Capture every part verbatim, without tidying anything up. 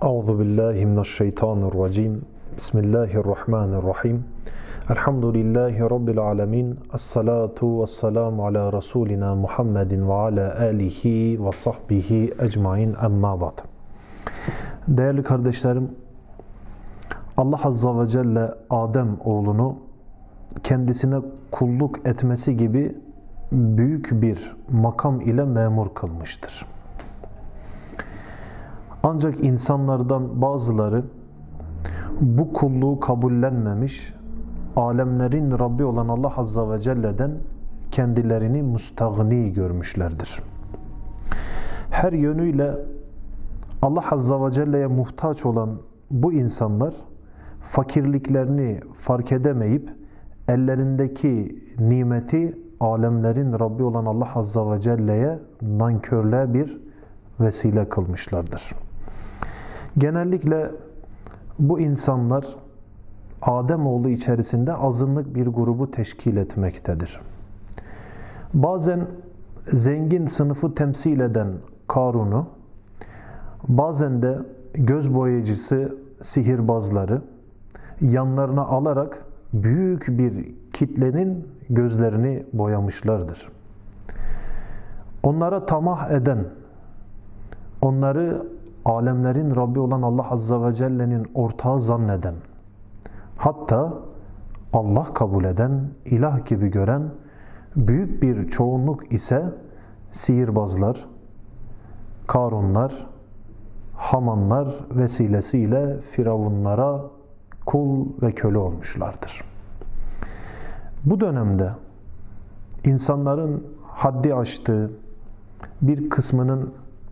Euzu billahi mineşşeytanirracim. Bismillahirrahmanirrahim. Elhamdülillahi rabbil alamin. Essalatu vesselamu ala rasulina Muhammedin ve ala alihi ve sahbihi ecmaîn. Amma ba'd. Değerli kardeşlerim, Allah Azza ve Celle Adem oğlunu kendisine kulluk etmesi gibi büyük bir makam ile memur kılmıştır. Ancak insanlardan bazıları bu kulluğu kabullenmemiş, alemlerin Rabbi olan Allah Azza ve Celle'den kendilerini müstagni görmüşlerdir. Her yönüyle Allah Azza ve Celle'ye muhtaç olan bu insanlar fakirliklerini fark edemeyip ellerindeki nimeti alemlerin Rabbi olan Allah Azza ve Celle'ye nankörlüğe bir vesile kılmışlardır. Genellikle bu insanlar Ademoğlu içerisinde azınlık bir grubu teşkil etmektedir. Bazen zengin sınıfı temsil eden Karun'u, bazen de göz boyacısı sihirbazları yanlarına alarak büyük bir kitlenin gözlerini boyamışlardır. Onlara tamah eden, onları alemlerin Rabbi olan Allah Azza ve Celle'nin ortağı zanneden, hatta Allah kabul eden, ilah gibi gören büyük bir çoğunluk ise sihirbazlar, Karunlar, Hamanlar vesilesiyle Firavunlara kul ve köle olmuşlardır. Bu dönemde insanların haddi aştığı, bir kısmının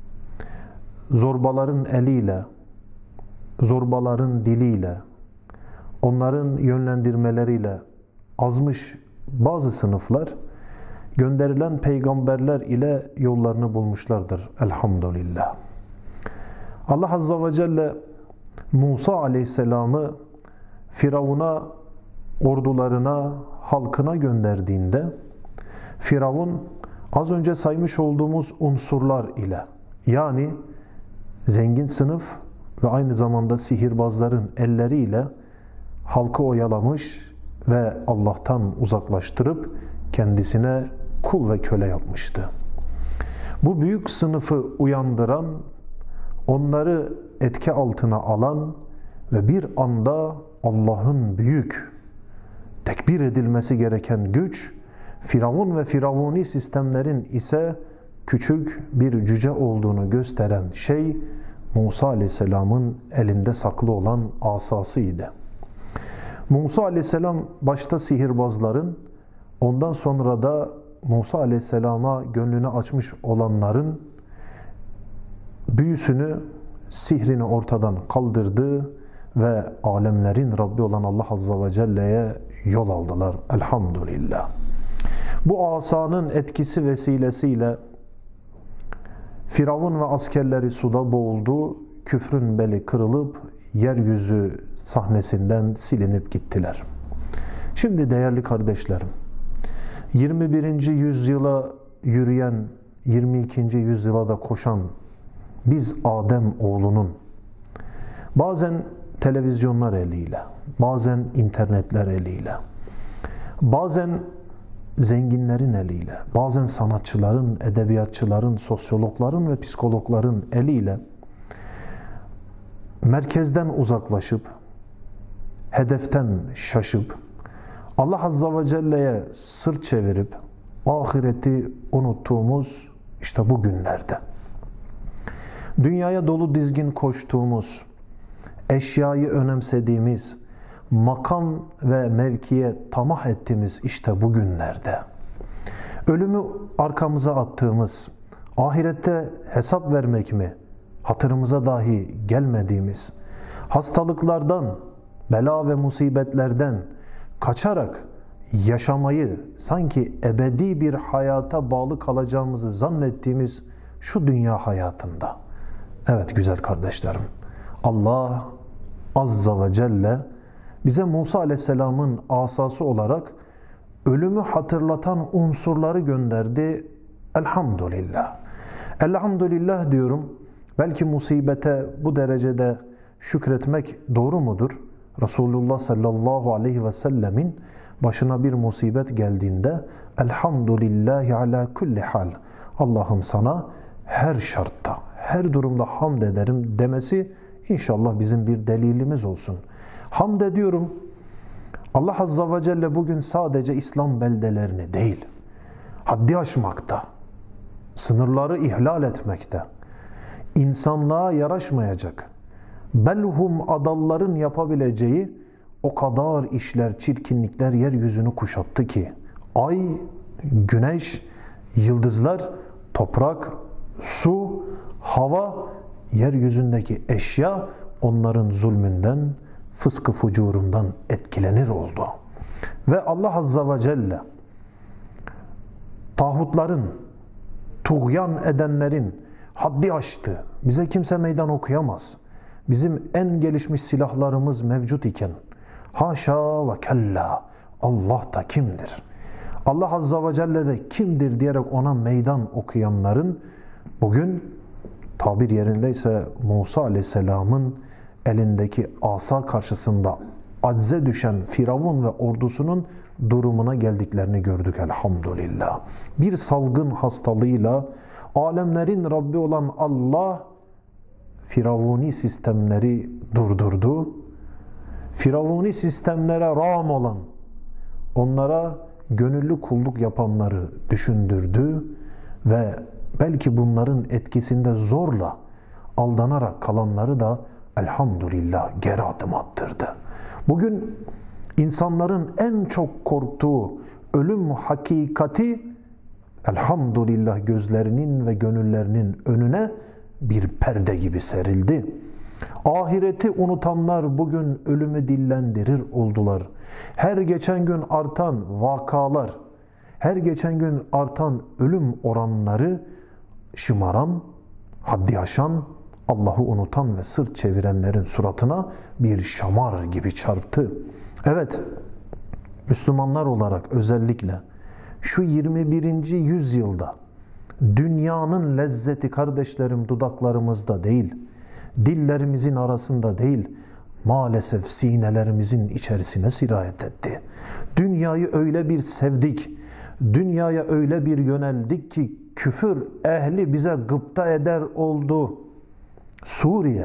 zorbaların eliyle, zorbaların diliyle, onların yönlendirmeleriyle azmış bazı sınıflar gönderilen peygamberler ile yollarını bulmuşlardır elhamdülillah. Allah Azza ve Celle Musa Aleyhisselam'ı Firavun'a, ordularına, halkına gönderdiğinde Firavun az önce saymış olduğumuz unsurlar ile, yani zengin sınıf ve aynı zamanda sihirbazların elleriyle halkı oyalamış ve Allah'tan uzaklaştırıp kendisine kul ve köle yapmıştı. Bu büyük sınıfı uyandıran, onları etki altına alan ve bir anda Allah'ın büyük, tekbir edilmesi gereken güç, Firavun ve firavuni sistemlerin ise küçük bir cüce olduğunu gösteren şey Musa Aleyhisselam'ın elinde saklı olan asasıydı. Musa Aleyhisselam başta sihirbazların, ondan sonra da Musa Aleyhisselam'a gönlünü açmış olanların büyüsünü, sihrini ortadan kaldırdı ve alemlerin Rabbi olan Allah Azza ve Celle'ye yol aldılar elhamdülillah. Bu asanın etkisi vesilesiyle Firavun ve askerleri suda boğuldu, küfrün beli kırılıp yeryüzü sahnesinden silinip gittiler. Şimdi değerli kardeşlerim, yirmi birinci yüzyıla yürüyen, yirmi ikinci yüzyıla da koşan biz Adem oğlunun bazen televizyonlar eliyle, bazen internetler eliyle, bazen zenginlerin eliyle, bazen sanatçıların, edebiyatçıların, sosyologların ve psikologların eliyle merkezden uzaklaşıp, hedeften şaşıp, Allah Azza ve Celle'ye sırt çevirip, ahireti unuttuğumuz işte bu günlerde. Dünyaya dolu dizgin koştuğumuz, eşyayı önemsediğimiz, makam ve mevkiye tamah ettiğimiz işte bu günlerde. Ölümü arkamıza attığımız, ahirette hesap vermek mi hatırımıza dahi gelmediğimiz, hastalıklardan, bela ve musibetlerden kaçarak yaşamayı, sanki ebedi bir hayata bağlı kalacağımızı zannettiğimiz şu dünya hayatında. Evet güzel kardeşlerim, Allah Azza ve Celle bize Musa Aleyhisselam'ın asası olarak ölümü hatırlatan unsurları gönderdi. Elhamdülillah. Elhamdülillah diyorum Belki musibete bu derecede şükretmek doğru mudur? Resulullah sallallahu aleyhi ve sellemin başına bir musibet geldiğinde elhamdülillahi ala kulli hal, Allah'ım sana her şartta, her durumda hamd ederim demesi inşallah bizim bir delilimiz olsun. Hamd ediyorum. Allah Azza ve Celle bugün sadece İslam beldelerini değil, haddi aşmakta, sınırları ihlal etmekte, insanlığa yaraşmayacak, belhum adalların yapabileceği o kadar işler, çirkinlikler yeryüzünü kuşattı ki ay, güneş, yıldızlar, toprak, su, hava, yeryüzündeki eşya onların zulmünden, fıskı fucurundan etkilenir oldu. Ve Allah Azza ve Celle tağutların, tuğyan edenlerin haddi aştı. Bize kimse meydan okuyamaz. Bizim en gelişmiş silahlarımız mevcut iken haşa ve kella, Allah da kimdir? Allah Azza ve Celle de kimdir diyerek ona meydan okuyanların bugün tabir yerindeyse Musa Aleyhisselam'ın elindeki asa karşısında acze düşen Firavun ve ordusunun durumuna geldiklerini gördük elhamdülillah. Bir salgın hastalığıyla alemlerin Rabbi olan Allah Firavuni sistemleri durdurdu. Firavuni sistemlere rağm olan, onlara gönüllü kulluk yapanları düşündürdü ve belki bunların etkisinde zorla aldanarak kalanları da elhamdülillah geri adım attırdı. Bugün insanların en çok korktuğu ölüm hakikati elhamdülillah gözlerinin ve gönüllerinin önüne bir perde gibi serildi. Ahireti unutanlar bugün ölümü dillendirir oldular. Her geçen gün artan vakalar, her geçen gün artan ölüm oranları şımaran, haddi aşan, Allah'ı unutan ve sırt çevirenlerin suratına bir şamar gibi çarptı. Evet, Müslümanlar olarak özellikle şu yirmi birinci yüzyılda dünyanın lezzeti kardeşlerim dudaklarımızda değil, dillerimizin arasında değil, maalesef sinelerimizin içerisine sirayet etti. Dünyayı öyle bir sevdik, dünyaya öyle bir yöneldik ki küfür ehli bize gıpta eder oldu. Suriye,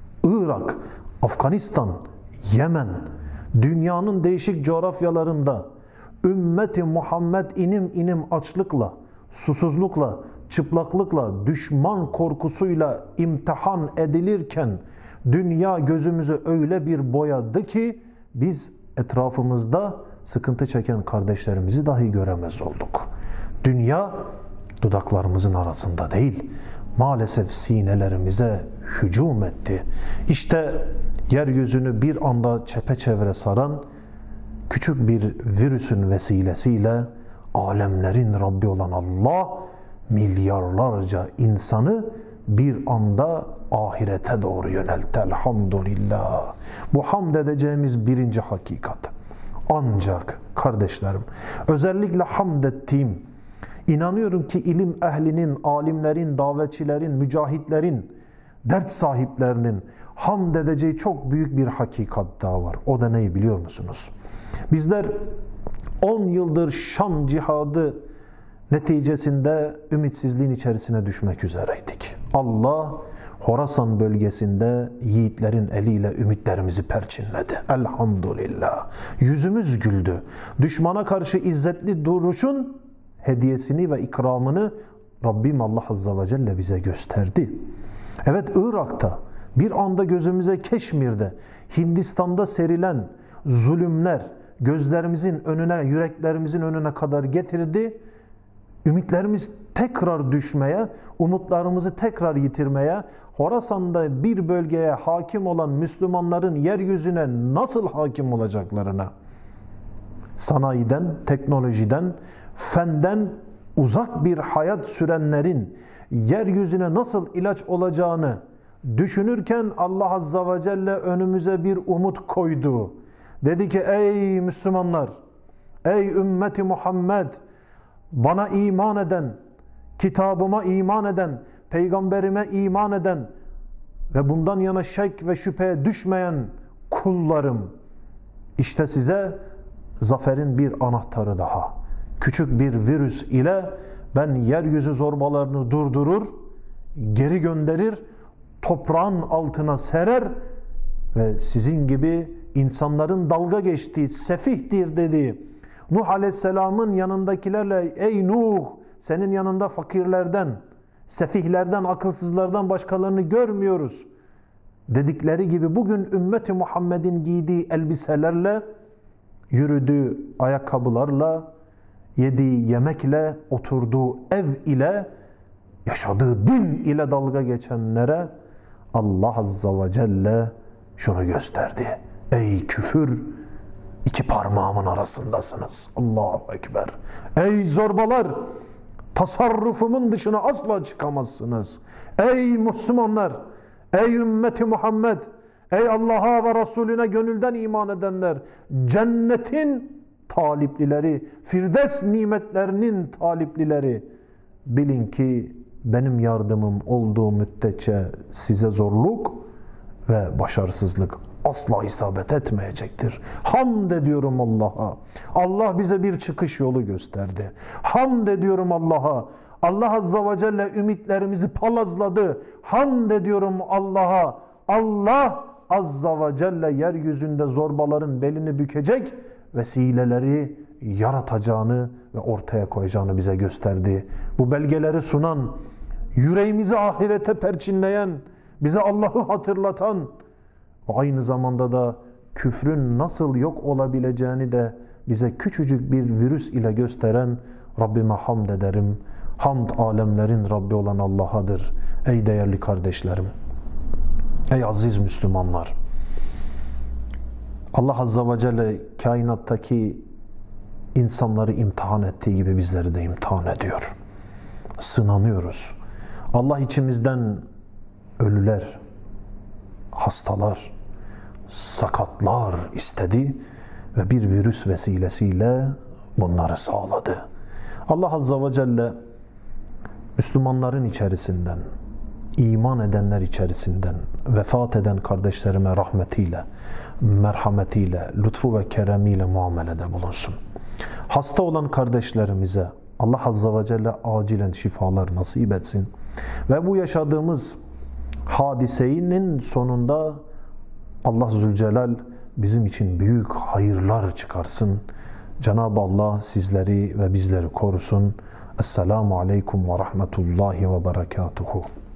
Irak, Afganistan, Yemen, dünyanın değişik coğrafyalarında ümmeti Muhammed inim inim açlıkla, susuzlukla, çıplaklıkla, düşman korkusuyla imtihan edilirken dünya gözümüzü öyle bir boyadı ki biz etrafımızda sıkıntı çeken kardeşlerimizi dahi göremez olduk. Dünya dudaklarımızın arasında değil, maalesef sinelerimize hücum etti. İşte yeryüzünü bir anda çepeçevre saran küçük bir virüsün vesilesiyle alemlerin Rabbi olan Allah milyarlarca insanı bir anda ahirete doğru yöneltti elhamdülillah. Bu hamd edeceğimiz birinci hakikat. Ancak kardeşlerim, özellikle hamd ettiğim, inanıyorum ki ilim ehlinin, alimlerin, davetçilerin, mücahitlerin, dert sahiplerinin hamd edeceği çok büyük bir hakikat daha var. O da neyi biliyor musunuz? Bizler on yıldır Şam cihadı neticesinde ümitsizliğin içerisine düşmek üzereydik. Allah Horasan bölgesinde yiğitlerin eliyle ümitlerimizi perçinledi. Elhamdülillah. Yüzümüz güldü. Düşmana karşı izzetli duruşun hediyesini ve ikramını Rabbim Allah Azza ve Celle bize gösterdi. Evet, Irak'ta, bir anda gözümüze Keşmir'de, Hindistan'da serilen zulümler gözlerimizin önüne, yüreklerimizin önüne kadar getirdi. Ümitlerimiz tekrar düşmeye, umutlarımızı tekrar yitirmeye, Horasan'da bir bölgeye hakim olan Müslümanların yeryüzüne nasıl hakim olacaklarına, sanayiden, teknolojiden, fenden uzak bir hayat sürenlerin yeryüzüne nasıl ilaç olacağını düşünürken Allah Azza ve Celle önümüze bir umut koydu. Dedi ki ey Müslümanlar, ey ümmeti Muhammed, bana iman eden, kitabıma iman eden, peygamberime iman eden, ve bundan yana şek ve şüpheye düşmeyen kullarım, işte size zaferin bir anahtarı daha. Küçük bir virüs ile ben yeryüzü zorbalarını durdurur, geri gönderir, toprağın altına serer ve sizin gibi insanların dalga geçtiği, sefihtir dediği Nuh Aleyhisselam'ın yanındakilerle, ey Nuh, senin yanında fakirlerden, sefihlerden, akılsızlardan başkalarını görmüyoruz dedikleri gibi bugün ümmeti Muhammed'in giydiği elbiselerle, yürüdüğü ayakkabılarla, yediği yemekle, oturduğu ev ile, yaşadığı din ile dalga geçenlere Allah Azza ve Celle şunu gösterdi. Ey küfür, iki parmağımın arasındasınız. Allahu Ekber. Ey zorbalar, tasarrufumun dışına asla çıkamazsınız. Ey Müslümanlar, ey ümmeti Muhammed, ey Allah'a ve Resulüne gönülden iman edenler, cennetin taliplileri, Firdevs nimetlerinin taliplileri, bilin ki benim yardımım olduğu müddetçe size zorluk ve başarısızlık asla isabet etmeyecektir. Hamd ediyorum Allah'a. Allah bize bir çıkış yolu gösterdi. Hamd ediyorum Allah'a. Allah Azza ve Celle ümitlerimizi palazladı. Hamd ediyorum Allah'a. Allah Azza ve Celle yeryüzünde zorbaların belini bükecek vesileleri yaratacağını ve ortaya koyacağını bize gösterdi. Bu belgeleri sunan, yüreğimizi ahirete perçinleyen, bize Allah'ı hatırlatan, aynı zamanda da küfrün nasıl yok olabileceğini de bize küçücük bir virüs ile gösteren Rabbime hamd ederim. Hamd alemlerin Rabbi olan Allah'adır. Ey değerli kardeşlerim, ey aziz Müslümanlar, Allah Azza ve Celle kainattaki insanları imtihan ettiği gibi bizleri de imtihan ediyor. Sınanıyoruz. Allah içimizden ölüler, hastalar, sakatlar istedi ve bir virüs vesilesiyle bunları sağladı. Allah Azza ve Celle Müslümanların içerisinden, iman edenler içerisinden vefat eden kardeşlerime rahmetiyle, merhametiyle, lütfu ve keremiyle muamelede bulunsun. Hasta olan kardeşlerimize Allah Azza ve Celle acilen şifalar nasip etsin. Ve bu yaşadığımız hadisenin sonunda Allah Zülcelal bizim için büyük hayırlar çıkarsın. Cenab-ı Allah sizleri ve bizleri korusun. Esselamu Aleyküm ve Rahmetullahi ve Berekatuhu.